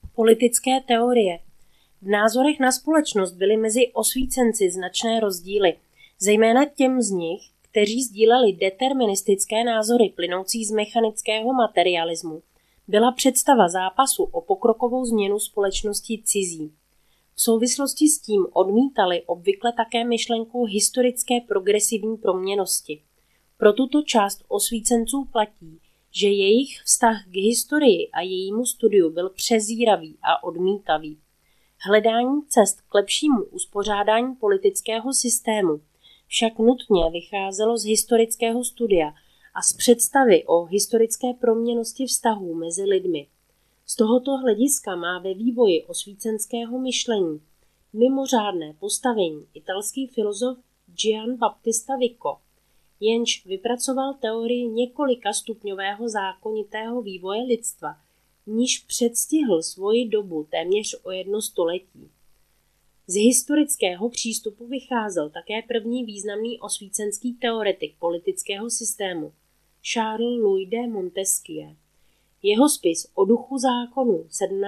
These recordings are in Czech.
Politické teorie. V názorech na společnost byly mezi osvícenci značné rozdíly, zejména těm z nich, kteří sdíleli deterministické názory plynoucí z mechanického materialismu. Byla představa zápasu o pokrokovou změnu společnosti cizí. V souvislosti s tím odmítali obvykle také myšlenku historické progresivní proměnnosti. Pro tuto část osvícenců platí, že jejich vztah k historii a jejímu studiu byl přezíravý a odmítavý. Hledání cest k lepšímu uspořádání politického systému však nutně vycházelo z historického studia a z představy o historické proměnnosti vztahů mezi lidmi. Z tohoto hlediska má ve vývoji osvícenského myšlení mimořádné postavení italský filozof Gian Battista Vico, jenž vypracoval teorii několika stupňového zákonitého vývoje lidstva, níž předstihl svoji dobu téměř o 1 století. Z historického přístupu vycházel také první významný osvícenský teoretik politického systému, Charles-Louis de Montesquieu. Jeho spis O duchu zákonu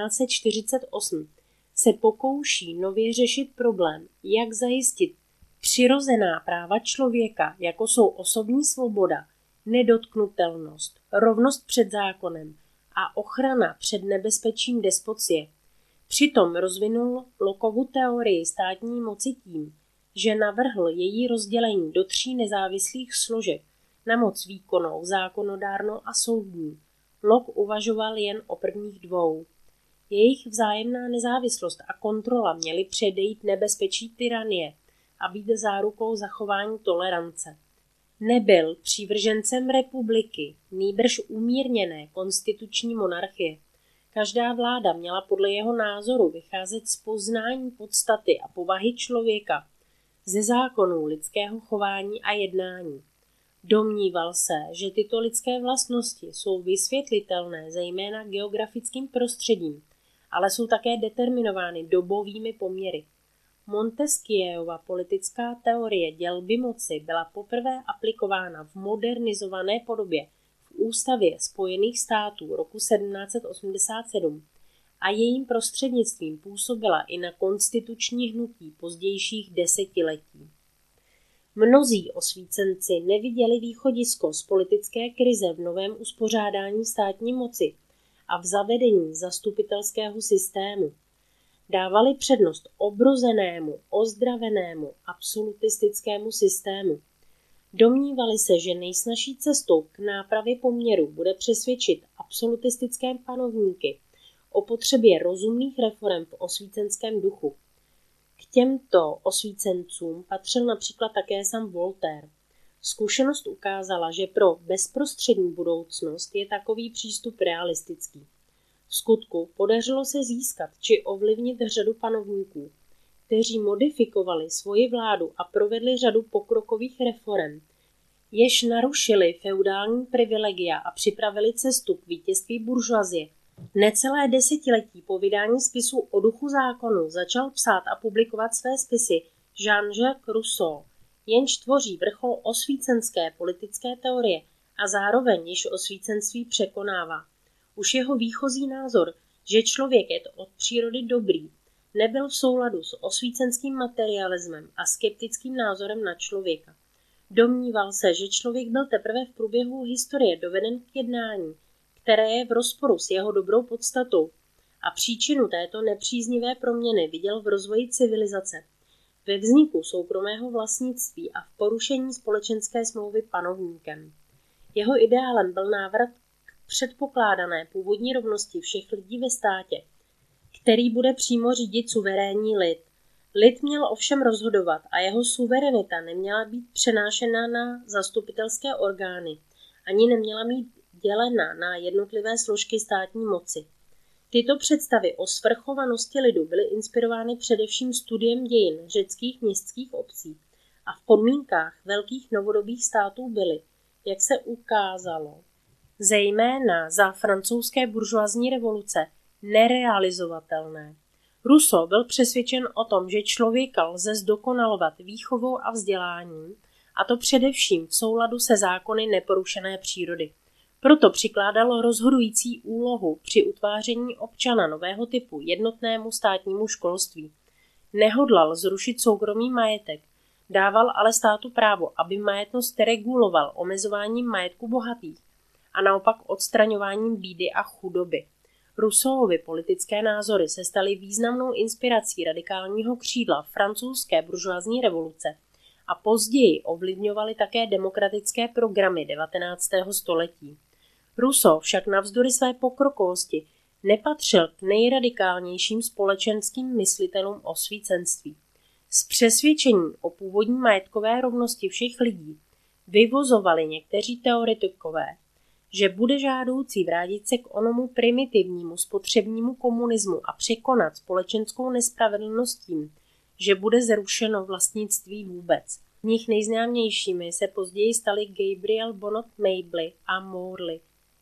1748 se pokouší nově řešit problém, jak zajistit přirozená práva člověka, jako jsou osobní svoboda, nedotknutelnost, rovnost před zákonem a ochrana před nebezpečím despocie. Přitom rozvinul Lockovu teorii státní moci tím, že navrhl její rozdělení do 3 nezávislých složek na moc výkonnou, zákonodárnou a soudní. Locke uvažoval jen o prvních 2. Jejich vzájemná nezávislost a kontrola měly předejít nebezpečí tyranie a být zárukou zachování tolerance. Nebyl přívržencem republiky, nýbrž umírněné konstituční monarchie. Každá vláda měla podle jeho názoru vycházet z poznání podstaty a povahy člověka, ze zákonů lidského chování a jednání. Domníval se, že tyto lidské vlastnosti jsou vysvětlitelné zejména geografickým prostředím, ale jsou také determinovány dobovými poměry. Montesquieuova politická teorie dělby moci byla poprvé aplikována v modernizované podobě v Ústavě Spojených států roku 1787 a jejím prostřednictvím působila i na konstituční hnutí pozdějších desetiletí. Mnozí osvícenci neviděli východisko z politické krize v novém uspořádání státní moci a v zavedení zastupitelského systému. Dávali přednost obrozenému, ozdravenému, absolutistickému systému. Domnívali se, že nejsnažší cestou k nápravě poměru bude přesvědčit absolutistické panovníky o potřebě rozumných reforem v osvícenském duchu. K těmto osvícencům patřil například také sám Voltaire. Zkušenost ukázala, že pro bezprostřední budoucnost je takový přístup realistický. V skutku podařilo se získat či ovlivnit řadu panovníků, kteří modifikovali svoji vládu a provedli řadu pokrokových reforem, jež narušili feudální privilegia a připravili cestu k vítězství buržoazie. Necelé desetiletí po vydání spisu O duchu zákonu začal psát a publikovat své spisy Jean-Jacques Rousseau, jenž tvoří vrchol osvícenské politické teorie a zároveň již osvícenství překonává. Už jeho výchozí názor, že člověk je od přírody dobrý, nebyl v souladu s osvícenským materialismem a skeptickým názorem na člověka. Domníval se, že člověk byl teprve v průběhu historie doveden k jednání, které je v rozporu s jeho dobrou podstatou, a příčinu této nepříznivé proměny viděl v rozvoji civilizace, ve vzniku soukromého vlastnictví a v porušení společenské smlouvy panovníkem. Jeho ideálem byl návrat k předpokládané původní rovnosti všech lidí ve státě, který bude přímo řídit suverénní lid. Lid měl ovšem rozhodovat a jeho suverenita neměla být přenášena na zastupitelské orgány, ani neměla být dělena na jednotlivé složky státní moci. Tyto představy o svrchovanosti lidu byly inspirovány především studiem dějin řeckých městských obcí a v podmínkách velkých novodobých států byly, jak se ukázalo, zejména za francouzské buržoazní revoluce, nerealizovatelné. Rousseau byl přesvědčen o tom, že člověka lze zdokonalovat výchovou a vzděláním, a to především v souladu se zákony neporušené přírody. Proto přikládalo rozhodující úlohu při utváření občana nového typu jednotnému státnímu školství. Nehodlal zrušit soukromý majetek, dával ale státu právo, aby majetnost reguloval omezováním majetku bohatých a naopak odstraňováním bídy a chudoby. Rousseauovy politické názory se staly významnou inspirací radikálního křídla francouzské buržoazní revoluce a později ovlivňovaly také demokratické programy 19. století. Rousseau však navzdory své pokrokovosti nepatřil k nejradikálnějším společenským myslitelům osvícenství. Z přesvědčení o původní majetkové rovnosti všech lidí vyvozovali někteří teoretikové, že bude žádoucí vrátit se k onomu primitivnímu spotřebnímu komunismu a překonat společenskou nespravedlnost tím, že bude zrušeno vlastnictví vůbec. Z nich nejznámějšími se později stali Gabriel Bonnet Mabley a Morley.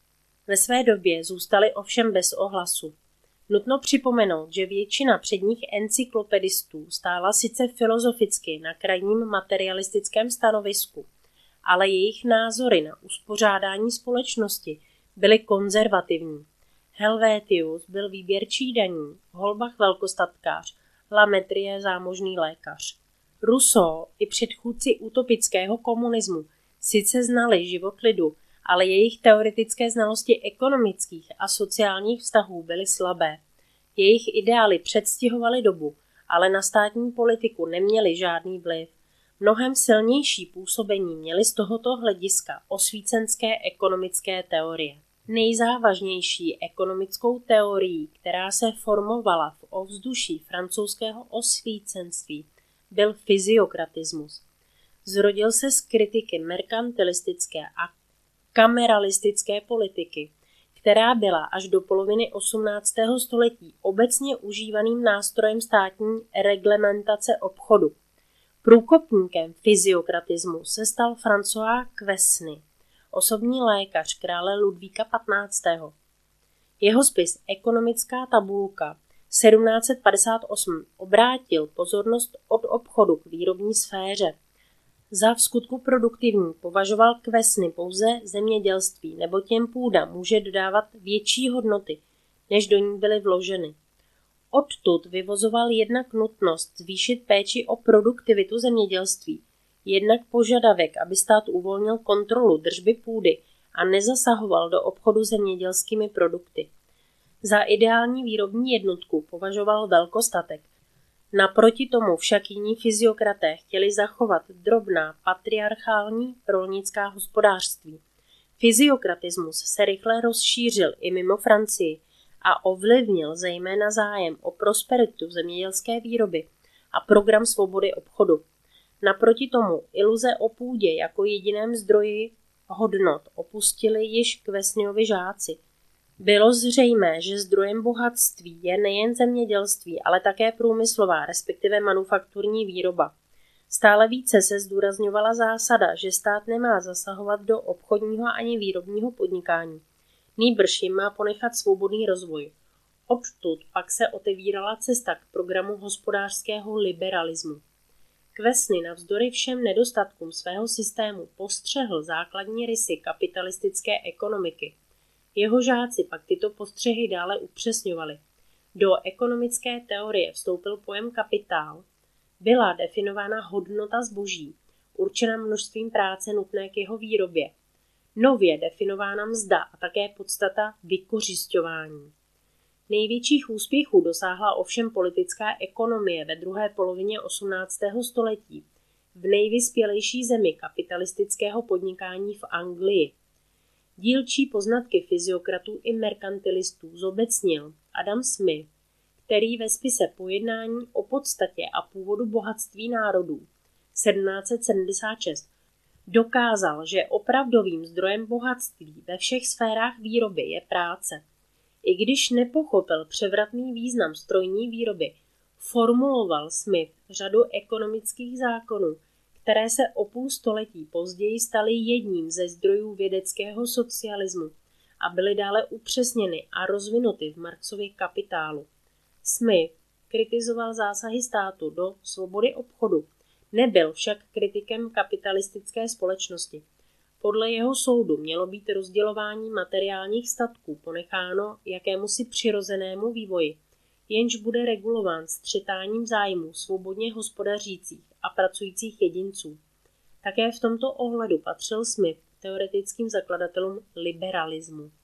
Ve své době zůstali ovšem bez ohlasu. Nutno připomenout, že většina předních encyklopedistů stála sice filozoficky na krajním materialistickém stanovisku, ale jejich názory na uspořádání společnosti byly konzervativní. Helvétius byl výběrčí daní, Holbach velkostatkář, Lametrie zámožný lékař. Rousseau i předchůdci utopického komunismu sice znali život lidu, ale jejich teoretické znalosti ekonomických a sociálních vztahů byly slabé. Jejich ideály předstihovaly dobu, ale na státní politiku neměly žádný vliv. Mnohem silnější působení měly z tohoto hlediska osvícenské ekonomické teorie. Nejzávažnější ekonomickou teorií, která se formovala v ovzduší francouzského osvícenství, byl fyziokratismus. Zrodil se z kritiky merkantilistické a kameralistické politiky, která byla až do poloviny 18. století obecně užívaným nástrojem státní reglementace obchodu. Průkopníkem fyziokratismu se stal François Quesnay, osobní lékař krále Ludvíka XV. Jeho spis Ekonomická tabulka 1758 obrátil pozornost od obchodu k výrobní sféře. Za vskutku produktivní považoval Quesnay pouze zemědělství, nebo těm půda může dodávat větší hodnoty, než do ní byly vloženy. Odtud vyvozoval jednak nutnost zvýšit péči o produktivitu zemědělství, jednak požadavek, aby stát uvolnil kontrolu držby půdy a nezasahoval do obchodu zemědělskými produkty. Za ideální výrobní jednotku považoval velkostatek. Naproti tomu však jiní fyziokraté chtěli zachovat drobná patriarchální rolnická hospodářství. Fyziokratismus se rychle rozšířil i mimo Francii a ovlivnil zejména zájem o prosperitu zemědělské výroby a program svobody obchodu. Naproti tomu iluze o půdě jako jediném zdroji hodnot opustili již Quesnayovi žáci. Bylo zřejmé, že zdrojem bohatství je nejen zemědělství, ale také průmyslová, respektive manufakturní výroba. Stále více se zdůrazňovala zásada, že stát nemá zasahovat do obchodního ani výrobního podnikání. Nýbrž jim má ponechat svobodný rozvoj. Odtud pak se otevírala cesta k programu hospodářského liberalismu. Quesnay navzdory všem nedostatkům svého systému postřehl základní rysy kapitalistické ekonomiky. Jeho žáci pak tyto postřehy dále upřesňovali. Do ekonomické teorie vstoupil pojem kapitál. Byla definována hodnota zboží, určena množstvím práce nutné k jeho výrobě. Nově definována mzda a také podstata vykořisťování. Největších úspěchů dosáhla ovšem politická ekonomie ve druhé polovině 18. století v nejvyspělejší zemi kapitalistického podnikání v Anglii. Dílčí poznatky fyziokratů i merkantilistů zobecnil Adam Smith, který ve spise Pojednání o podstatě a původu bohatství národů 1776 dokázal, že opravdovým zdrojem bohatství ve všech sférách výroby je práce. I když nepochopil převratný význam strojní výroby, formuloval Smith řadu ekonomických zákonů, které se o půl století později staly jedním ze zdrojů vědeckého socialismu a byly dále upřesněny a rozvinuty v Marxově Kapitálu. Smith kritizoval zásahy státu do svobody obchodu, nebyl však kritikem kapitalistické společnosti. Podle jeho soudu mělo být rozdělování materiálních statků ponecháno jakémusi přirozenému vývoji, jenž bude regulován střetáním zájmů svobodně hospodařících a pracujících jedinců. Také v tomto ohledu patřil Smith teoretickým zakladatelům liberalismu.